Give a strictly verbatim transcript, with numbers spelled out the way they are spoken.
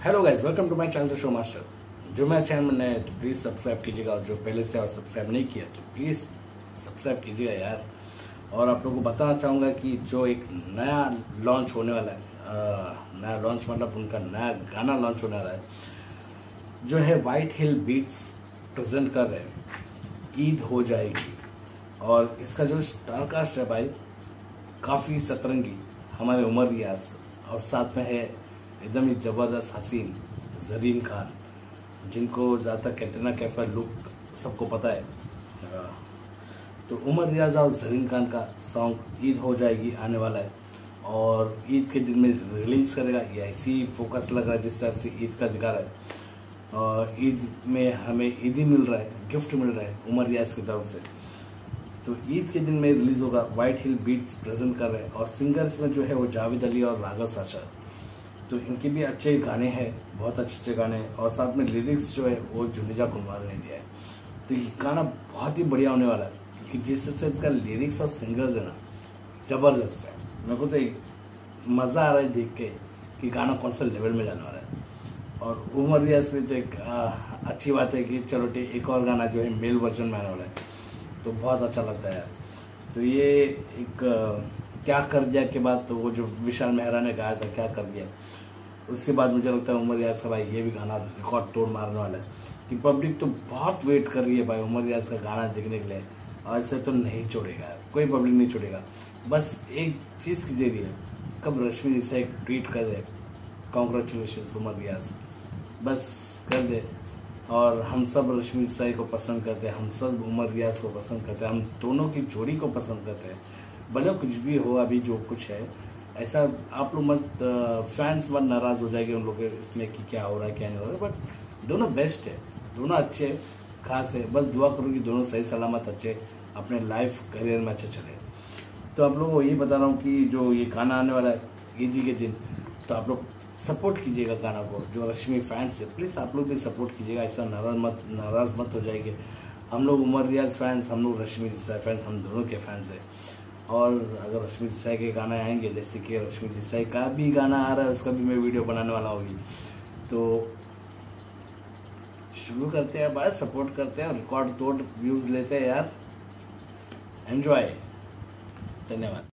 Hello guys, welcome to my channel Show Master. जो मेरा channel में नए तो प्लीज़ सब्सक्राइब कीजिएगा, और जो पहले से और सब्सक्राइब नहीं किया तो प्लीज़ सब्सक्राइब कीजिएगा यार। और आप लोगों को बताना चाहूँगा कि जो एक नया लॉन्च होने वाला है, आ, नया लॉन्च मतलब उनका नया गाना लॉन्च होने वाला है, जो है व्हाइट हिल बीट्स प्रेजेंट कर रहे हैं, ईद हो जाएगी। और इसका जो स्टार कास्ट है भाई, काफ़ी सतरंगी हमारे उमर रियाज, और साथ में है एकदम ही जबरदस्त हसीन जरीन खान, जिनको ज़्यादातर कैटरीना कैफ का लुक सबको पता है। तो उमर रियाज और जरीन खान का सॉन्ग ईद हो जाएगी आने वाला है, और ईद के दिन में रिलीज करेगा। ये ऐसी फोकस लग रहा है जिस तरह से ईद का दिखा रहा है, और ईद में हमें ईदी मिल रहा है, गिफ्ट मिल रहा है उमर रियाज की तरफ से। तो ईद के दिन में रिलीज होगा, व्हाइट हिल बीट्स प्रेजेंट कर रहे हैं, और सिंगर्स में जो है वो जावेद अली और राघव साचा। तो इनके भी अच्छे गाने हैं, बहुत अच्छे अच्छे गाने हैं, और साथ में लिरिक्स जो है वो जुनेजा कुमार ने दिया है। तो ये गाना बहुत ही बढ़िया होने वाला है, क्योंकि जिस तरह से इसका लिरिक्स और सिंगर्स है ना, जबरदस्त है। मेरे को तो मजा आ रहा है देख के कि गाना कौन सा लेवल में जाने वाला है। और उमर रियाज में तो एक आ, अच्छी बात है कि चलो एक और गाना जो है मेल वर्जन में आने वाला है, तो बहुत अच्छा लगता है यार। तो ये एक आ, क्या कर दिया के बाद, तो वो जो विशाल मेहरा ने गाया था क्या कर दिया, उसके बाद मुझे लगता है उमर रियाज का भाई ये भी गाना रिकॉर्ड तोड़ मारने वाला है, कि पब्लिक तो बहुत वेट कर रही है भाई उमर रियाज का गाना देखने के लिए। और ऐसे तो नहीं छोड़ेगा, कोई पब्लिक नहीं छोड़ेगा। बस एक चीज़ की देरी है, कब रश्मि से एक ट्वीट कर दे, कॉन्ग्रेचुलेशन उमर रियाज, बस कर दे। और हम सब रश्मि साई को पसंद करते हैं, हम सब उमर रियाज को पसंद करते हैं, हम दोनों की जोड़ी को पसंद करते हैं। भले कुछ भी हो अभी जो कुछ है, ऐसा आप लोग मत फैंस मत नाराज हो जाएंगे उन लोग इसमें कि क्या हो रहा है क्या नहीं हो रहा है। बट दोनों बेस्ट है, दोनों अच्छे खास है। बस दुआ करो कि दोनों सही सलामत अच्छे अपने लाइफ करियर में अच्छे चले। तो आप लोगों को यही बता रहा हूँ कि जो ये गाना आने वाला है ईदी के दिन, तो आप लोग सपोर्ट कीजिएगा गाना को। जो रश्मि फैंस है प्लीज़ आप लोग भी सपोर्ट कीजिएगा, ऐसा नाराज मत नाराज मत हो जाएंगे। हम लोग उमर रियाज फैंस, हम लोग रश्मि फैंस, हम दोनों के फैंस हैं। और अगर रश्मि देसाई के गाना आएंगे, जैसे कि रश्मि देसाई का भी गाना आ रहा है, उसका भी मैं वीडियो बनाने वाला होगी, तो शुरू करते हैं भाई, सपोर्ट करते हैं, रिकॉर्ड तोड़ व्यूज लेते हैं यार। एंजॉय, धन्यवाद।